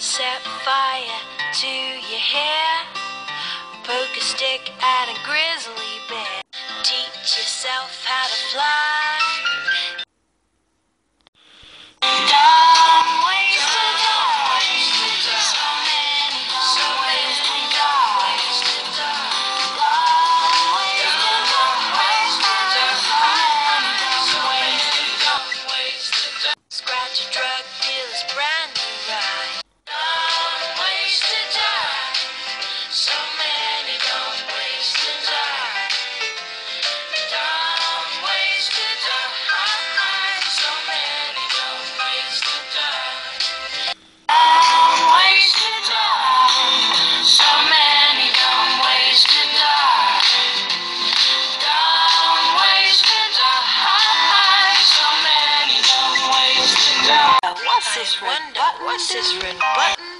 Set fire to your hair, poke a stick at a grizzly bear, teach yourself how to fly. Don't waste a day, so many don't waste a day. Don't waste a day. Scratch a drug dealer's brand new ride. Don't waste a day, so many don't waste a day. Don't waste a day, so many don't waste a day. Don't waste a day, so many don't waste a day. Don't waste a day, so many don't waste a day. What's this red button?